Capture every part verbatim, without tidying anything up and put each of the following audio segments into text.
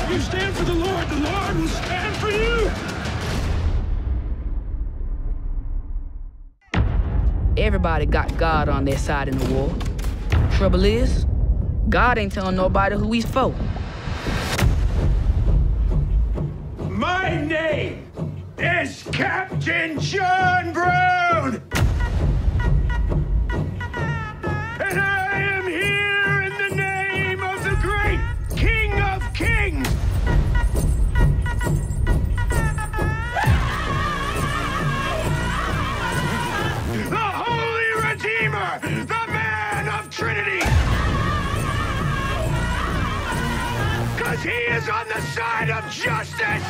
If you stand for the Lord, the Lord will stand for you. Everybody got God on their side in the war. Trouble is, God ain't telling nobody who he's for. My name is Captain John Brown. And I am here in the name of the great King of Kings. The Holy Redeemer, the man of Trinity. Because he is on the side of justice.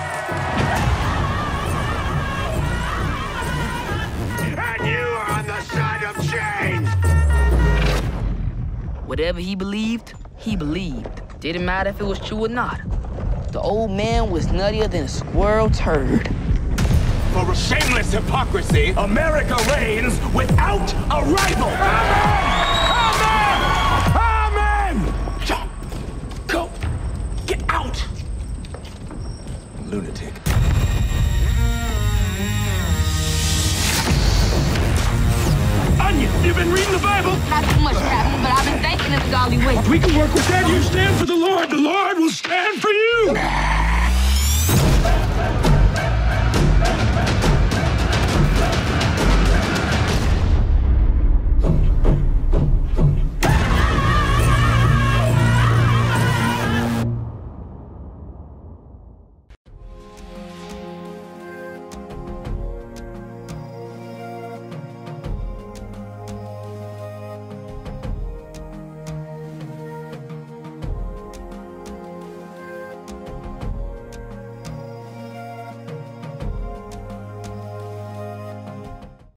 And you are on the side of change. Whatever he believed, he believed. Didn't matter if it was true or not. The old man was nuttier than a squirrel turd. For shameless hypocrisy, America reigns without a rival. Amen! Amen! Amen! Go! Get out! Lunatic. Onion, you been reading the Bible? Not too much, Captain, but I've been thinking it's golly way. We can work with that. You stand for the Lord, the Lord will stand for you.